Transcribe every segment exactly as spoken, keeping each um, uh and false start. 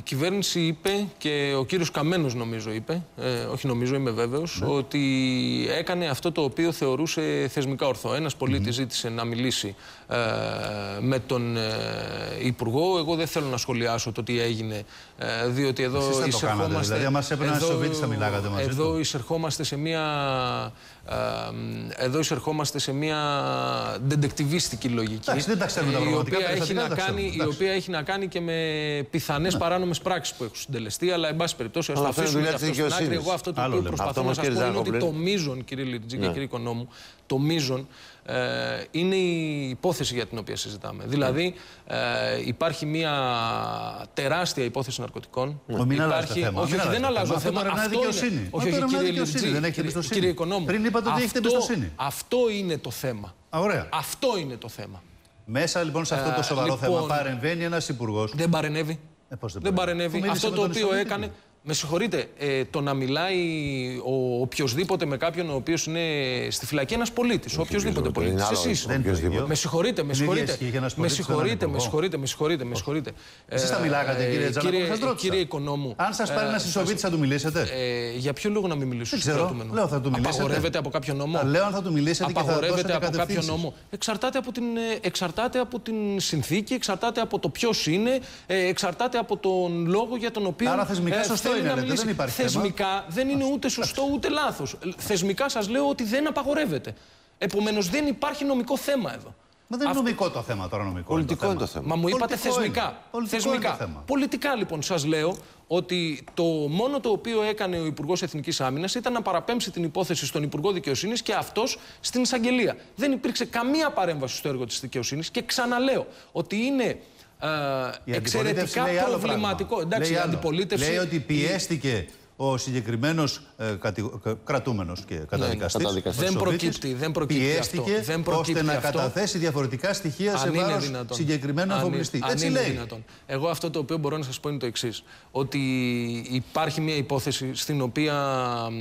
κυβέρνηση είπε και ο κύριος Καμένος νομίζω είπε, ε, όχι νομίζω είμαι βέβαιος, ναι. ότι έκανε αυτό το οποίο θεωρούσε θεσμικά ορθό. Ένας πολίτης mm-hmm. ζήτησε να μιλήσει ε, με τον ε, Υπουργό. Εγώ δεν θέλω να σχολιάσω το τι έγινε, ε, διότι εδώ εισερχόμαστε... το κάνατε, δηλαδή, μας έπαιρνε ένα σοβίτης θα μιλάγατε μαζί εδώ του. εισερχόμαστε σε μια... Εδώ εισερχόμαστε σε μια ντεντεκτιβίστικη λογική, Εντάξει, δεν τα ξέρουμε τα η, πραγματικά, οποία έχει να τα κάνει, η οποία έχει να κάνει και με πιθανές ναι. παράνομες πράξεις που έχουν συντελεστεί, αλλά εν πάση περιπτώσει ας το αφήσουμε αυτό στην άκρη. Εγώ αυτό το οποίο προσπαθώ να σας πω είναι ότι το μείζον, κύριε Λιρτζή και κύριε Οικονόμου, το μείζον ε, είναι η υπόθεση για την οποία συζητάμε. Δηλαδή ε, υπάρχει μια τεράστια υπόθεση ναρκωτικών. Μην αλλάζει το θέμα. Όχι, δεν αλλάζω το θέμα. Αυτό είναι. Όχι, κύριε Λιρτζή, δεν έχετε εμπιστοσύνη. Πριν είπατε ότι έχετε εμπιστοσύνη. Αυτό είναι το θέμα. Ωραία. Αυτό είναι το θέμα. Μέσα λοιπόν σε αυτό το σοβαρό ε, λοιπόν, θέμα παρεμβαίνει ένας υπουργός. Δεν παρενέβη. Ε, δεν, δεν παρενέβη. Αυτό το οποίο έκανε. Με συγχωρείτε, ε, το να μιλάει ο οποιοσδήποτε με κάποιον ο οποίος είναι στη φυλακή, ένας πολίτης. Οποιοσδήποτε πολίτης. Εσείς. Με συγχωρείτε, με συγχωρείτε. Με συγχωρείτε, με συγχωρείτε, με συγχωρείτε, με συγχωρείτε. Εσείς θα μιλάγατε, κύριε Τζανακόπουλο, κύριε Οικονόμου. Αν σας πάρει ένα συσοβίτης, θα του μιλήσετε. Για ποιο λόγο να μην μιλήσω στο κρατούμενο? Λέω, θα του μιλήσετε. Απαγορεύεται από κάποιο νόμο. Λέω αν θα του μιλήσετε και θα δώσετε από κάποιο κατευθύνσεις. νόμο. Εξαρτάται από την συνθήκη, εξαρτάται από το ποιος είναι, εξαρτάται από τον λόγο για τον οποίο. Άρα θεσμικά σωστό είναι, λέτε, δεν υπάρχει. Θεσμικά θέμα. δεν είναι ούτε σωστό ούτε λάθος. Θεσμικά σας λέω ότι δεν απαγορεύεται. Επομένως δεν υπάρχει νομικό θέμα εδώ. Μα δεν είναι νομικό το θέμα τώρα, νομικό. Πολιτικό είναι το θέμα. Μα μου είπατε θεσμικά. Θεσμικά. Πολιτικά λοιπόν σας λέω ότι το μόνο το οποίο έκανε ο Υπουργός Εθνικής Άμυνας ήταν να παραπέμψει την υπόθεση στον Υπουργό Δικαιοσύνης και αυτός στην εισαγγελία. Δεν υπήρξε καμία παρέμβαση στο έργο της δικαιοσύνης και ξαναλέω ότι είναι. Uh, εξαιρετικά προβληματικό. Εντάξει, λέει, η αντιπολίτευση... λέει ότι πιέστηκε ο συγκεκριμένος ε, κατη... κρατούμενος και καταδικαστής. Ναι, δεν προκύπτει, δεν προκύπτει πιέστηκε αυτό. Δεν προκύπτει ώστε να αυτό. καταθέσει διαφορετικά στοιχεία αν σε βάρος συγκεκριμένου αφοπλιστή. Έτσι λέει. Δυνατόν. Εγώ αυτό το οποίο μπορώ να σας πω είναι το εξής. Ότι υπάρχει μια υπόθεση στην οποία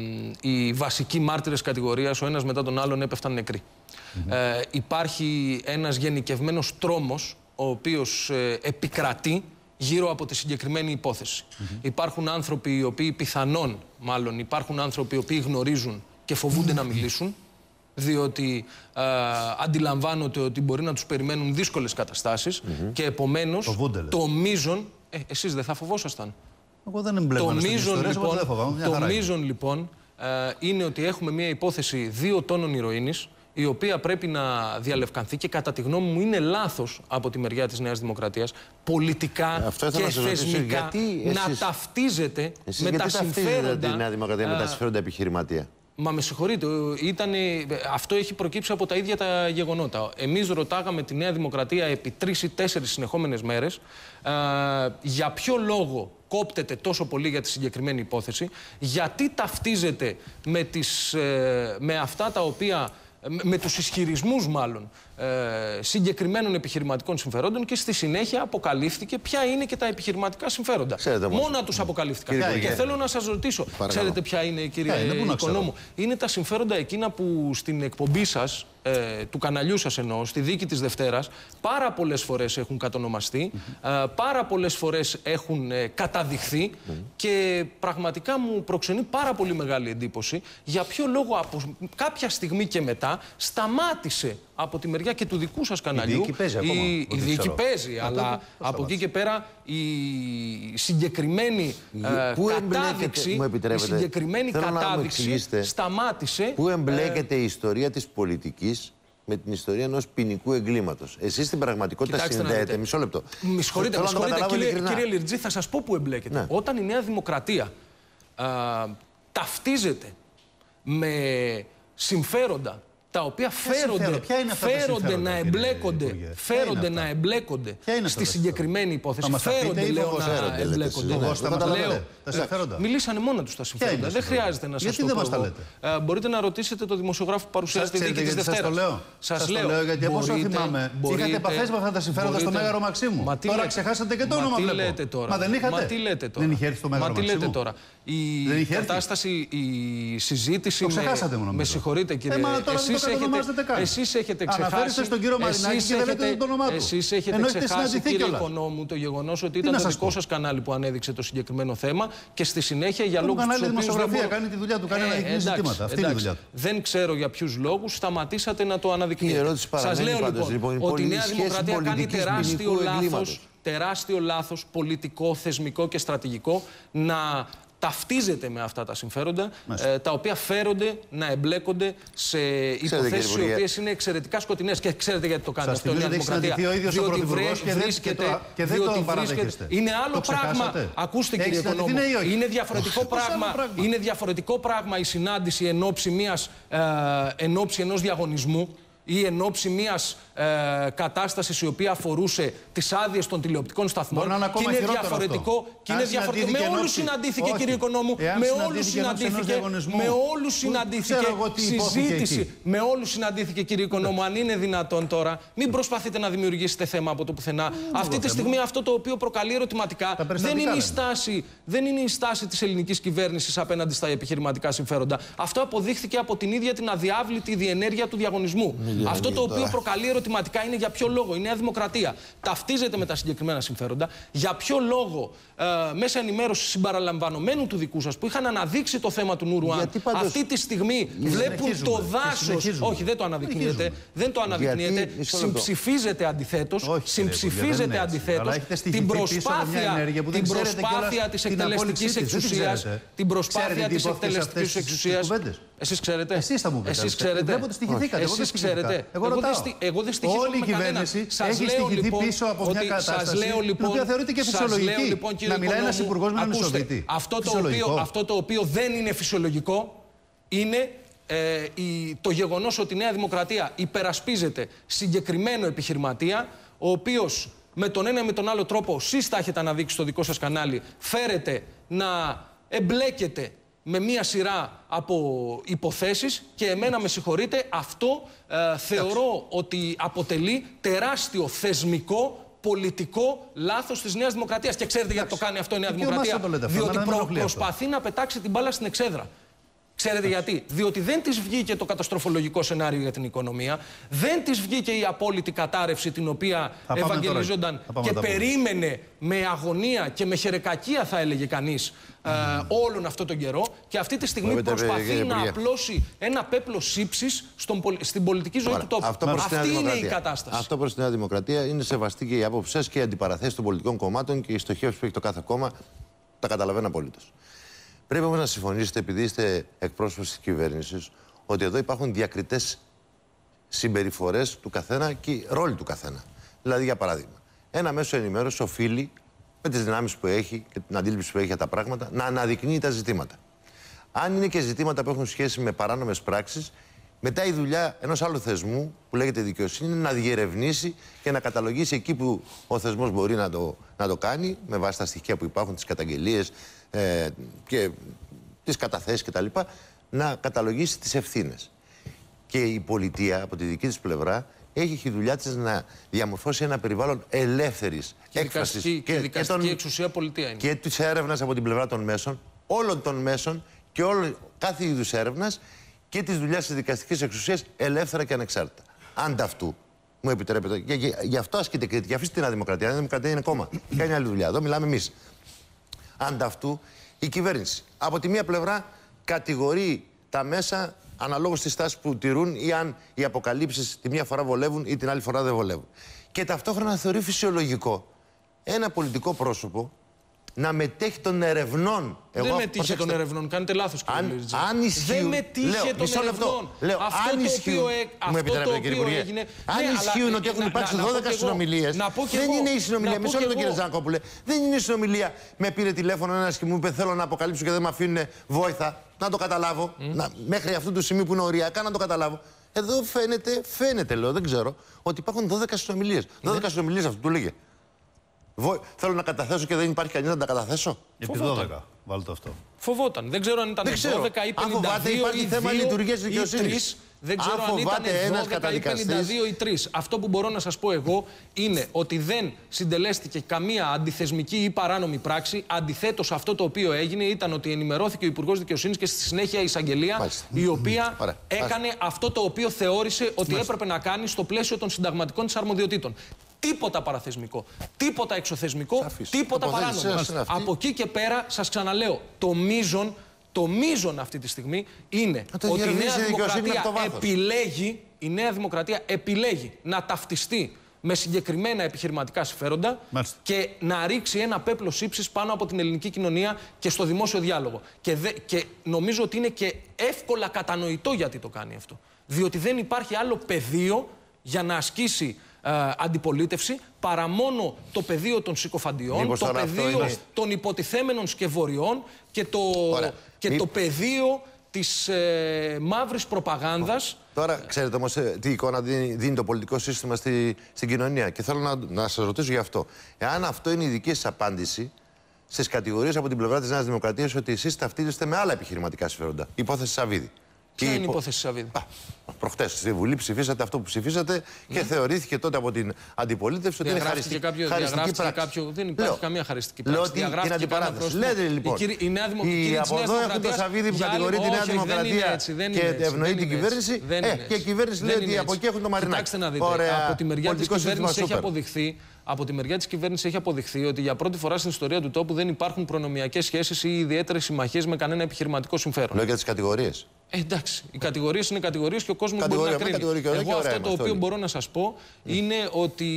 οι βασικοί μάρτυρες κατηγορίας ο ένας μετά τον άλλον έπεφταν νεκροί. Mm-hmm. ε, υπάρχει ένας γενικευμένος τρόμος ο οποίος ε, επικρατεί γύρω από τη συγκεκριμένη υπόθεση. Mm-hmm. Υπάρχουν άνθρωποι οι οποίοι πιθανόν, μάλλον υπάρχουν άνθρωποι οι οποίοι γνωρίζουν και φοβούνται mm-hmm. να μιλήσουν, διότι ε, αντιλαμβάνονται ότι μπορεί να τους περιμένουν δύσκολες καταστάσεις mm-hmm. και επομένως φοβούνται, το μείζον... Ε, εσείς δεν θα φοβόσασταν. Εγώ δεν εμπλέκομαι στην ιστορία, λοιπόν, δεν φοβάμαι, το μείζον λοιπόν ε, είναι ότι έχουμε μια υπόθεση δύο τόνων ηρωίνης, η οποία πρέπει να διαλευκανθεί και κατά τη γνώμη μου είναι λάθος από τη μεριά της Νέας Δημοκρατίας πολιτικά και θεσμικά γιατί να εσείς, ταυτίζεται εσείς με τα συμφέροντα... τη Νέα Δημοκρατία με τα συμφέροντα επιχειρηματία. Μα με συγχωρείτε, ήτανε, αυτό έχει προκύψει από τα ίδια τα γεγονότα. Εμείς ρωτάγαμε τη Νέα Δημοκρατία επί τρεις ή τέσσερις συνεχόμενες μέρες α, για ποιο λόγο κόπτεται τόσο πολύ για τη συγκεκριμένη υπόθεση, γιατί ταυτίζεται με, τις, ε, με αυτά τα οποία... με τους ισχυρισμούς μάλλον ε, συγκεκριμένων επιχειρηματικών συμφερόντων και στη συνέχεια αποκαλύφθηκε ποια είναι και τα επιχειρηματικά συμφέροντα. Μόνα τους αποκαλύφθηκαν. Και, και θέλω να σας ρωτήσω, παρακαλώ. Ξέρετε ποια είναι, κύριε yeah, Οικονόμου? Είναι τα συμφέροντα εκείνα που στην εκπομπή σας, ε, του καναλιού σας εννοώ, στη δίκη της Δευτέρας, πάρα πολλές φορές έχουν κατονομαστεί, mm-hmm. ε, πάρα πολλές φορές έχουν ε, καταδειχθεί mm-hmm. και πραγματικά μου προξενεί πάρα πολύ μεγάλη εντύπωση για ποιο λόγο από κάποια στιγμή και μετά σταμάτησε από τη μεριά και του δικού σας καναλιού. Η δίκη παίζει ακόμα. Η, η δίκη παίζει, αλλά τότε, από εκεί και πέρα η συγκεκριμένη ε, κατάδειξη, η συγκεκριμένη κατάδειξη σταμάτησε. Πού εμπλέκεται ε, η ιστορία της πολιτικής με την ιστορία ενός ποινικού εγκλήματος? Εσείς στην πραγματικότητα συνδέετε. Μισό λεπτό. Με συγχωρείτε, με συγχωρείτε κύριε, κύριε Λιρτζή, θα σας πω πού εμπλέκεται. Ναι. Όταν η Νέα Δημοκρατία α, ταυτίζεται με συμφέροντα τα οποία φέρονται, φέρονται να εμπλέκονται, φέρονται να εμπλέκονται στη συγκεκριμένη υπόθεση. Φέρονται, λέω, να εμπλέκονται. Μιλήσανε μόνα τους τα συμφέροντα. Δεν χρειάζεται να σας το πω. Μπορείτε να ρωτήσετε το δημοσιογράφο που παρουσιάζεται τη δίκη της Δευτέρας. Σας το λέω γιατί από όσο θυμάμαι είχατε επαφές με αυτά τα συμφέροντα στο Μέγαρο Μαξίμου. Τώρα ξεχάσατε και το όνομα, βλέπω. Μα δεν είχατε? Δεν είχε έρθει στο Μέγαρο Μαξίμου? Η κατάσταση, η συζήτηση... Το ξεχάσατε μόνο. Με συγχωρείτε κύριε. Εσείς εσείς έχετε ξεχάσει. Αναφέρεστε στον κύριο Μαρινάκη και δεν λέτε το όνομά του. Εσείς έχετε ξεχάσει, κύριε Οικονόμου, το γεγονός ότι ήταν το δικό σας κανάλι που ανέδειξε το συγκεκριμένο θέμα και στη συνέχεια για λόγους. Το κανάλι δημοσιογραφία κάνει τη δουλειά του, κάνει αναδεικνύει ζητήματα. Αυτή είναι η δουλειά του. Δεν ξέρω για ποιους λόγους σταματήσατε να το αναδεικνύετε. Σας λέω λοιπόν ότι η Νέα Δημοκρατία κάνει τεράστιο λάθος, τεράστιο λάθος πολιτικό, θεσμικό και στρατηγικό να ταυτίζεται με αυτά τα συμφέροντα, ε, τα οποία φέρονται να εμπλέκονται σε υποθέσεις οι οποίες είναι εξαιρετικά σκοτεινές. Και ξέρετε γιατί το κάνει αυτό η Νέα Δημοκρατία. Διότι βρίσκεται. Και δεν το παραδέχεστε. Είναι άλλο πράγμα. Ακούστε, κύριε Οικονόμου. Είναι διαφορετικό πράγμα. Είναι διαφορετικό πράγμα η συνάντηση εν ώψη μιας εν ώψη ενός διαγωνισμού ή εν ώψη μιας ε, κατάστασης η οποία αφορούσε τις άδειες των τηλεοπτικών σταθμών. Και είναι διαφορετικό. Και είναι διαφορετικό. Με όλους συναντήθηκε, κύριε Οικονόμου. Με όλους συναντήθηκε. Με όλους συναντήθηκε. Συζήτηση. Με όλους συναντήθηκε, κύριε Οικονόμου. Αν είναι δυνατόν τώρα, μην προσπαθείτε να δημιουργήσετε θέμα από το πουθενά. Αυτή τη στιγμή αυτό το οποίο προκαλεί ερωτηματικά δεν είναι η στάση, δεν είναι η στάση της ελληνικής κυβέρνησης απέναντι στα επιχειρηματικά συμφέροντα. Αυτό αποδείχθηκε από την ίδια την αδιάβλητη διενέργεια του διαγωνισμού. Αυτό το οποίο προκαλεί ερωτηματικά είναι για ποιο λόγο η Νέα Δημοκρατία ταυτίζεται με τα συγκεκριμένα συμφέροντα, για ποιο λόγο ε, μέσα ενημέρωση συμπαραλαμβανομένου του δικού σας που είχαν αναδείξει το θέμα του Νουρουάν αυτή τη στιγμή βλέπουν το δάσος. Όχι, δεν το αναδεικνύεται. Δεν το αναδεικνύεται. Συμψηφίζεται αντιθέτως. Συμψηφίζεται αντιθέτως την προσπάθεια, την προσπάθεια της εκτελεστικής εξουσίας. Την προσπάθεια της εκτελεστικής εξουσίας. Εσείς ξέρετε. Εσείς θα μου πείτε. Εσείς ξέρετε. Εσείς ξέρετε. Εγώ, εγώ, εγώ δεν στοιχίζω όλη με η κυβέρνηση σας έχει στοιχηθεί λοιπόν, πίσω από μια κατάσταση λέω, λοιπόν, την οποία θεωρείται και φυσιολογική. Λοιπόν, να μιλάει ένας υπουργός με έναν ισοβητή. Αυτό, αυτό το οποίο δεν είναι φυσιολογικό είναι ε, η, το γεγονός ότι η Νέα Δημοκρατία υπερασπίζεται συγκεκριμένο επιχειρηματία, ο οποίος με τον ένα ή με τον άλλο τρόπο, εσείς τα έχετε αναδείξει στο δικό σας κανάλι, φέρεται να εμπλέκεται με μία σειρά από υποθέσεις και εμένα με συγχωρείτε, αυτό ε, θεωρώ ότι αποτελεί τεράστιο θεσμικό, πολιτικό λάθος της Νέας Δημοκρατίας. Και ξέρετε γιατί το κάνει αυτό η Νέα Δημοκρατία? Διότι προ, προσπαθεί να πετάξει την μπάλα στην εξέδρα. Ξέρετε γιατί? Διότι δεν της βγήκε το καταστροφολογικό σενάριο για την οικονομία, δεν της βγήκε η απόλυτη κατάρρευση την οποία ευαγγελίζονταν και περίμενε με αγωνία και με χερεκακία, θα έλεγε κανείς, ε, όλον αυτό τον καιρό, και αυτή τη στιγμή προσπαθεί να απλώσει ένα πέπλο σύψης στην πολιτική ζωή του τόπου. Αυτή είναι η κατάσταση. Αυτό προς τη Νέα Δημοκρατία είναι σεβαστή και η άποψη σας και οι αντιπαραθέσεις των πολιτικών κομμάτων και οι στοχεύσεις που έχει το κάθε κόμμα. Τα καταλαβαίνω απολύτως. Πρέπει όμως να συμφωνήσετε, επειδή είστε εκπρόσωπος της κυβέρνησης, ότι εδώ υπάρχουν διακριτές συμπεριφορές του καθένα και ρόλοι του καθένα. Δηλαδή, για παράδειγμα, ένα μέσο ενημέρωση οφείλει με τις δυνάμεις που έχει και την αντίληψη που έχει για τα πράγματα να αναδεικνύει τα ζητήματα. Αν είναι και ζητήματα που έχουν σχέση με παράνομες πράξεις, μετά η δουλειά ενός άλλου θεσμού που λέγεται δικαιοσύνη είναι να διερευνήσει και να καταλογίσει εκεί που ο θεσμός μπορεί να το, να το κάνει, με βάση τα στοιχεία που υπάρχουν, τις καταγγελίες ε, και τις καταθέσεις κτλ., να καταλογίσει τις ευθύνες. Και η πολιτεία, από τη δική της πλευρά, έχει τη δουλειά της να διαμορφώσει ένα περιβάλλον ελεύθερης έκφρασης. Και, και, και δικαστική τον, εξουσία πολιτεία είναι. Και της έρευνας από την πλευρά των μέσων, όλων των μέσων και όλων, κάθε είδους έρευνας, και τη δουλειά τη δικαστική εξουσία ελεύθερα και ανεξάρτητα. Ανταυτού, μου επιτρέπετε, και γι' αυτό ασκείται κριτική. Αφήστε την Αδημοκρατία. Η Δημοκρατία είναι κόμμα. Κάνει άλλη δουλειά. Εδώ μιλάμε εμείς. Ανταυτού, η κυβέρνηση από τη μία πλευρά κατηγορεί τα μέσα αναλόγως στη στάση που τηρούν ή αν οι αποκαλύψεις τη μία φορά βολεύουν ή την άλλη φορά δεν βολεύουν. Και ταυτόχρονα θεωρεί φυσιολογικό ένα πολιτικό πρόσωπο να μετέχει των ερευνών. Δεν Εγώ, μετήχε των ερευνών, κάνετε λάθος, κύριε Λίτζα. Αν ισχύουν, δεν μετήχε των ερευνών. Λέω, αυτό αν το ισχύουν, οποίο, ε, μου επιτρέπετε, κύριε Υπουργέ, έγινε, αν ναι, ισχύουν αλλά, ότι έχουν υπάρξει δώδεκα συνομιλίες, δεν είναι η συνομιλία. Μισό λεπτό, κύριε Ζανακόπουλε. Δεν είναι η συνομιλία. Με πήρε τηλέφωνο ένας και μου είπε: θέλω να αποκαλύψω και δεν με αφήνουν βόηθα. Να το καταλάβω. Mm. Να, μέχρι αυτού του σημείου που είναι οριακά να το καταλάβω. Εδώ φαίνεται, φαίνεται, λέω, δεν ξέρω, ότι υπάρχουν δώδεκα συνομιλίες. δώδεκα συνομιλίες, αυτό του λέγε. Θέλω να καταθέσω και δεν υπάρχει κανείς να τα καταθέσω. Επί δώδεκα. Βάλτε αυτό. Φοβόταν. Δεν ξέρω αν ήταν δώδεκα ή πενήντα δύο. Αν φοβάται, υπάρχει θέμα λειτουργίας δικαιοσύνης. Δεν ξέρω αν, αν ήταν δώδεκα ή πενήντα δύο ή τρεις. Αυτό που μπορώ να σας πω εγώ είναι ότι δεν συντελέστηκε καμία αντιθεσμική ή παράνομη πράξη. Αντιθέτως, αυτό το οποίο έγινε ήταν ότι ενημερώθηκε ο Υπουργός Δικαιοσύνης και στη συνέχεια η εισαγγελία, Μάλιστα. η οποία Άρα. έκανε Άρα. αυτό το οποίο θεώρησε ότι Μάλιστα. έπρεπε να κάνει στο πλαίσιο των συνταγματικών της αρμοδιοτήτων. Τίποτα παραθεσμικό, τίποτα εξωθεσμικό, Σαφής. τίποτα παράνομο. Από εκεί και πέρα, σας ξαναλέω, το μείζον, το μείζον αυτή τη στιγμή είναι ότι η Νέα Δημοκρατία επιλέγει, η Νέα Δημοκρατία επιλέγει να ταυτιστεί με συγκεκριμένα επιχειρηματικά συμφέροντα Μάλιστα. και να ρίξει ένα πέπλος ύψης πάνω από την ελληνική κοινωνία και στο δημόσιο διάλογο. Και, δε, και νομίζω ότι είναι και εύκολα κατανοητό γιατί το κάνει αυτό. Διότι δεν υπάρχει άλλο πεδίο για να ασκήσει ε, αντιπολίτευση παρά μόνο το πεδίο των συκοφαντιών, Μήπως το πεδίο είναι... των υποτιθέμενων σκευωριών και το, και Μη... το πεδίο της ε, μαύρης προπαγάνδας. Τώρα, ξέρετε όμως τι εικόνα δίνει, δίνει το πολιτικό σύστημα στη, στην κοινωνία. Και θέλω να, να σας ρωτήσω γι' αυτό. Εάν αυτό είναι η δική σας απάντηση στις κατηγορίες από την πλευρά της Νέας Δημοκρατίας ότι εσείς ταυτίζεστε με άλλα επιχειρηματικά συμφέροντα. Υπόθεση Σαββίδη. Ποια είναι η υπόθεση Σαββίδη? Προχτές στη Βουλή ψηφίσατε αυτό που ψηφίσατε ναι. και θεωρήθηκε τότε από την αντιπολίτευση ότι είναι χαριστική, κάποιο, χαριστική πράξη. Κάποιο, δεν υπάρχει Λέω, καμία χαριστική πράξη. Λέω ότι είναι αντιπαράθεση. Λέτε λοιπόν, η, η, Νέα Δημο... η από εδώ έχουν το Σαββίδη που κατηγορεί τη Νέα Δημοκρατία και ευνοεί την κυβέρνηση και η κυβέρνηση λέει ότι από εκεί έχουν το Μαρινάκι. Κοιτάξτε να δείτε, από τη μεριά της κυβέρνησης έχει αποδειχθεί Από τη μεριά της κυβέρνησης έχει αποδειχθεί ότι για πρώτη φορά στην ιστορία του τόπου δεν υπάρχουν προνομιακές σχέσεις ή ιδιαίτερες συμμαχίες με κανένα επιχειρηματικό συμφέρον. Λέω για τις κατηγορίες. Ε, εντάξει. Οι κατηγορίες είναι κατηγορίες και ο κόσμος Κατηγορία, μπορεί να κρίνει. Εγώ αυτό ωραία, το οποίο όλοι. μπορώ να σας πω mm. είναι ότι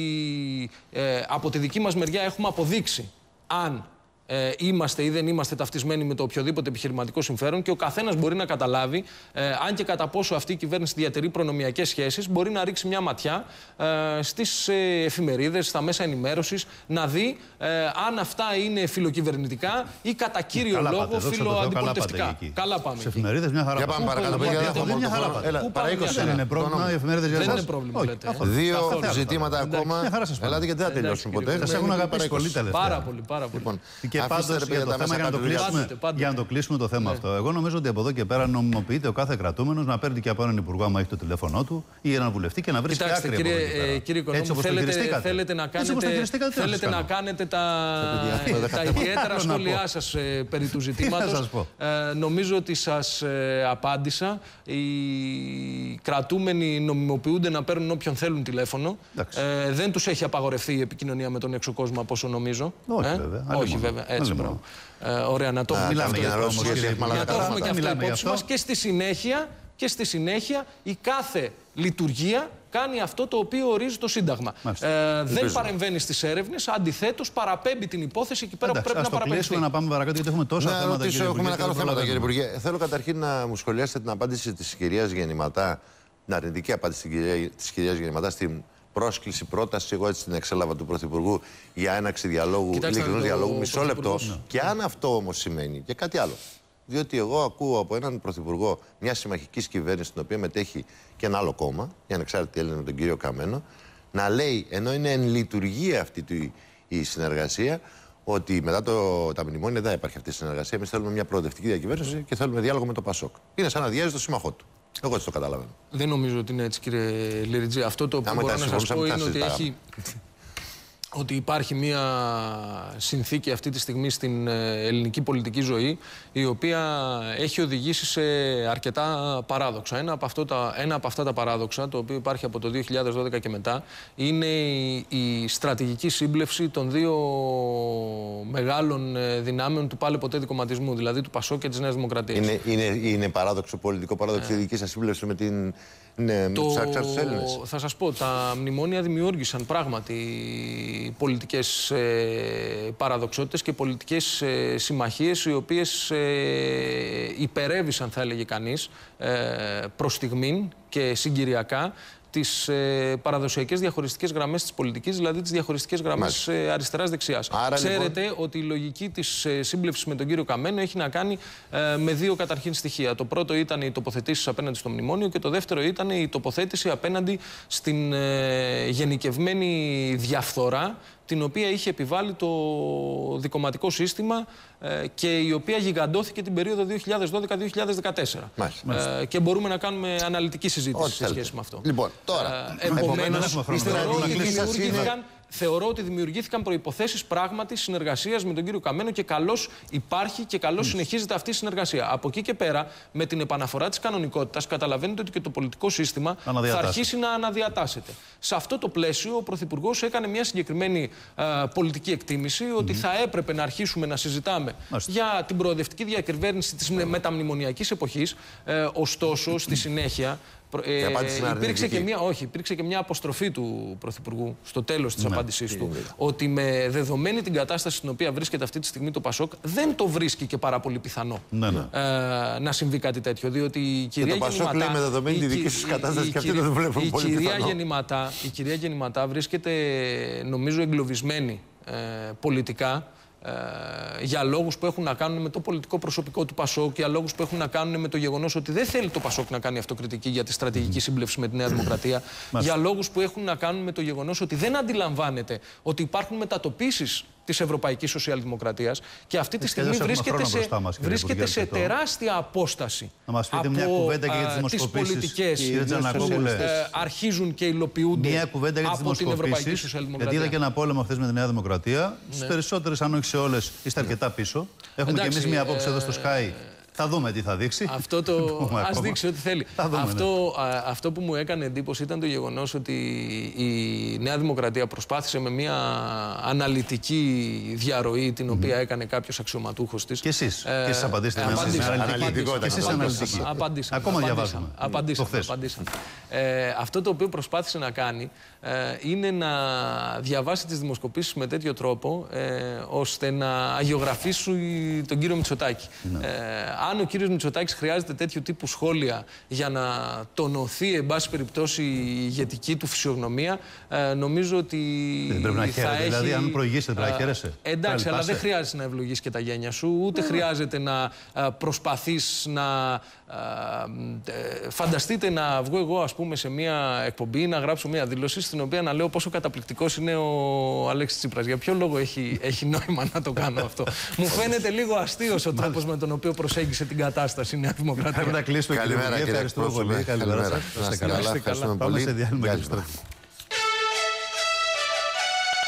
ε, από τη δική μας μεριά έχουμε αποδείξει αν ε, είμαστε ή δεν είμαστε ταυτισμένοι με το οποιοδήποτε επιχειρηματικό συμφέρον και ο καθένας μπορεί να καταλάβει, ε, αν και κατά πόσο αυτή η κυβέρνηση διατηρεί προνομιακές σχέσεις, μπορεί να ρίξει μια ματιά ε, στις ε, εφημερίδες, στα μέσα ενημέρωσης, να δει ε, αν αυτά είναι φιλοκυβερνητικά ή κατά κύριο καλά λόγο πάτε, φιλοαντιπολιτευτικά. Καλά πάμε. Σε εφημερίδες μια χαρά. Για πάμε παρακάτω. Μια χαρά πάτε. Δεν είναι πρόβλημα οι εφημερίδες για εσάς. Δεν είναι πρόβλημα. Δύο ζητήματα ακόμα. Ελάτε γιατί δεν θα τελειώσουν ποτέ. Σας έχουν αγαπήσει πολύ τελευταία. Πάρα πολύ, πάρα πολύ. Και πάντως για, το θέμα, για, να το κλείσουμε, πάντοτε, πάντοτε. για να το κλείσουμε το θέμα ναι. αυτό. Εγώ νομίζω ότι από εδώ και πέρα νομιμοποιείται ο κάθε κρατούμενος να παίρνει και από έναν υπουργό, άμα έχει το τηλέφωνό του, ή έναν βουλευτή και να βρίσκει άκρη. Κύριε, ε, κύριε Οικονόμου, θέλετε, θέλετε να κάνετε, θέλετε να κάνετε τα, τα ιδιαίτερα σχόλιά σας ε, περί του ζητήματος. Ε, νομίζω ότι σας ε, απάντησα. Οι κρατούμενοι νομιμοποιούνται να παίρνουν όποιον θέλουν τηλέφωνο. Ε, δεν τους έχει απαγορευτεί η επικοινωνία με τον έξω κόσμο, από όσο νομίζω. Όχι, βέβαια. Όχι, βέβαια. Έτσι, μπράβο. Ε, ωραία, να το έχουμε και αυτό υπόψη μας. Και στη συνέχεια, και στη συνέχεια η κάθε λειτουργία κάνει αυτό το οποίο ορίζει το Σύνταγμα. Ε, δεν παρεμβαίνει στις έρευνες, αντιθέτως παραπέμπει την υπόθεση εκεί πέρα Εντάξει, που πρέπει να παραπέμψει. Κλείσουμε να πάμε παρακάτω, γιατί έχουμε τόσα να θέματα. Ρωτήσω, έχουμε ένα καλό θέμα, κύριε Υπουργέ. Θέλω καταρχήν να μου σχολιάσετε την απάντηση της κυρίας Γεννηματά, την αρνητική απάντηση της κυρίας Γεννηματά στην πρόσκληση, πρόταση, εγώ έτσι την εξέλαβα του Πρωθυπουργού για έναξη διαλόγου, ειλικρινού διαλόγου, μισό λεπτό. Ναι. Και αν αυτό όμως σημαίνει και κάτι άλλο. Διότι εγώ ακούω από έναν Πρωθυπουργό μια συμμαχική κυβέρνηση, στην οποία μετέχει και ένα άλλο κόμμα, η Ανεξάρτητη Έλληνα, τον κύριο Καμένο, να λέει, ενώ είναι εν λειτουργία αυτή του, η συνεργασία, ότι μετά το, τα μνημόνια δεν υπάρχει αυτή η συνεργασία. Εμείς θέλουμε μια προοδευτική διακυβέρνηση και θέλουμε διάλογο με το ΠΑΣΟΚ. Είναι σαν να διάζει το σύμμαχό του. Εγώ έτσι το καταλαβαίνω. Δεν νομίζω ότι είναι έτσι, κύριε Λιριτζή. Αυτό το οποίο μπορώ να σας πω είναι ότι, έχει, ότι υπάρχει μια συνθήκη αυτή τη στιγμή στην ελληνική πολιτική ζωή, η οποία έχει οδηγήσει σε αρκετά παράδοξα. Ένα από, αυτό τα, ένα από αυτά τα παράδοξα, το οποίο υπάρχει από το δύο χιλιάδες δώδεκα και μετά, είναι η, η στρατηγική σύμπλευση των δύο μεγάλων δυνάμεων του πάλι ποτέ δικομματισμού, δηλαδή του ΠΑΣΟΚ και της Νέας Δημοκρατίας. Είναι, είναι, είναι παράδοξο, πολιτικό παράδοξο, η δική σας σύμπλευση με την... Ναι, το... θα σας πω, τα μνημόνια δημιούργησαν πράγματι πολιτικές ε, παραδοξότητες και πολιτικές ε, συμμαχίες, οι οποίες ε, υπερέβησαν, θα έλεγε κανείς, ε, προς στιγμήν και συγκυριακά τις ε, παραδοσιακές διαχωριστικές γραμμές της πολιτικής, δηλαδή τις διαχωριστικές γραμμές ε, αριστεράς-δεξιάς. Ξέρετε λοιπόν... ότι η λογική της ε, σύμπλευσης με τον κύριο Καμένο έχει να κάνει ε, με δύο καταρχήν στοιχεία. Το πρώτο ήταν οι τοποθετήσεις απέναντι στο μνημόνιο και το δεύτερο ήταν η τοποθέτηση απέναντι στην ε, γενικευμένη διαφθορά την οποία είχε επιβάλει το δικομματικό σύστημα ε, και η οποία γιγαντώθηκε την περίοδο δύο χιλιάδες δώδεκα με δύο χιλιάδες δεκατέσσερα. Ε, και μπορούμε να κάνουμε αναλυτική συζήτηση Ό, σε σχέση θέλετε. με αυτό. Λοιπόν, τώρα. Ε, επομένως, θεωρώ ότι δημιουργήθηκαν... Θεωρώ ότι δημιουργήθηκαν προϋποθέσεις πράγματι συνεργασίας με τον κύριο Καμένο και καλώς υπάρχει και καλώς mm. συνεχίζεται αυτή η συνεργασία. Από εκεί και πέρα, με την επαναφορά της κανονικότητας, καταλαβαίνετε ότι και το πολιτικό σύστημα θα αρχίσει να αναδιατάσσεται. Σε αυτό το πλαίσιο, ο Πρωθυπουργός έκανε μια συγκεκριμένη α, πολιτική εκτίμηση ότι mm. θα έπρεπε να αρχίσουμε να συζητάμε mm. για την προοδευτική διακυβέρνηση της mm. μεταμνημονιακής εποχής. Ε, ωστόσο, στη συνέχεια. Ε, υπήρξε, και μια, όχι, υπήρξε και μια αποστροφή του Πρωθυπουργού στο τέλος της ναι, απάντησής του ναι. ότι με δεδομένη την κατάσταση στην οποία βρίσκεται αυτή τη στιγμή το ΠΑΣΟΚ δεν το βρίσκει και πάρα πολύ πιθανό ναι, ναι. Ε, να συμβεί κάτι τέτοιο. Διότι η κυρία και το Γεννηματά. Λέει με δεδομένη η, τη δική σου κατάσταση και αυτή δεν το βλέπω η, πολύ κυρία πιθανό. Γεννηματά, η κυρία Γεννηματά βρίσκεται νομίζω εγκλωβισμένη ε, πολιτικά. Ε, για λόγους που έχουν να κάνουν με το πολιτικό προσωπικό του ΠΑΣΟΚ, για λόγους που έχουν να κάνουν με το γεγονός ότι δεν θέλει το ΠΑΣΟΚ να κάνει αυτοκριτική για τη στρατηγική σύμπλευση με τη Νέα Δημοκρατία, για λόγους που έχουν να κάνουν με το γεγονός ότι δεν αντιλαμβάνεται ότι υπάρχουν μετατοπίσεις της Ευρωπαϊκής Σοσιαλδημοκρατίας και αυτή τη στιγμή βρίσκεται σε, μας, βρίσκεται σε τεράστια απόσταση να μας πείτε από μια κουβέντα και για τις, τις πολιτικές που ε, αρχίζουν και υλοποιούνται μια κουβέντα για τις από την Ευρωπαϊκή Σοσιαλδημοκρατία. Γιατί είδα και ένα πόλεμο χθες με τη Νέα Δημοκρατία. Ναι. Στις περισσότερες, αν όχι σε όλες, είστε αρκετά πίσω. Έχουμε Εντάξει, και εμείς μια απόψη ε, εδώ στο Sky. Θα δούμε τι θα δείξει. Αυτό το... Ας δείξει ό,τι θέλει. Δούμε, αυτό, ναι. α, αυτό που μου έκανε εντύπωση ήταν το γεγονός ότι η Νέα Δημοκρατία προσπάθησε με μια αναλυτική διαρροή την οποία mm. έκανε κάποιος αξιωματούχος της. Και εσείς. Ε, και εσείς απαντήσετε. Ε, απαντήσαμε. Και εσείς αναλυτική. Απαντήσαμε. Ακόμα διαβάζουμε. Απαντήσαμε. απαντήσαμε. Ε, αυτό το οποίο προσπάθησε να κάνει ε, είναι να διαβάσει τις δημοσκοπήσεις με τέτοιο τρόπο ε, ώστε να αγιογραφήσει τον κύριο Μητσοτάκη. Ναι. Ε, αν ο κύριος Μητσοτάκης χρειάζεται τέτοιου τύπου σχόλια για να τονωθεί, εν πάση περιπτώσει, η ηγετική του φυσιογνωμία, ε, νομίζω ότι δεν πρέπει να θα χαίρεται, έχει... Δηλαδή, αν προηγήσετε, πρέπει να χαίρεσαι. Εντάξει, Πάλι αλλά πάσε. δεν χρειάζεται να ευλογείς και τα γένια σου, ούτε χρειάζεται να προσπαθείς να... Φανταστείτε να βγω εγώ, ας πούμε, σε μια εκπομπή να γράψω μια δήλωση στην οποία να λέω πόσο καταπληκτικός είναι ο Αλέξης Τσίπρας. Για ποιο λόγο έχει, έχει νόημα να το κάνω αυτό? Μου φαίνεται λίγο αστείος ο τρόπος με τον οποίο προσέγγισε την κατάσταση η Νέα Δημοκρατία. Πρέπει να κλείσουμε. Καλημέρα, κύριε. Ευχαριστούμε πολύ. Καλημέρα σας. Ευχαριστούμε πολύ. Πάμε σε διάλειμμα.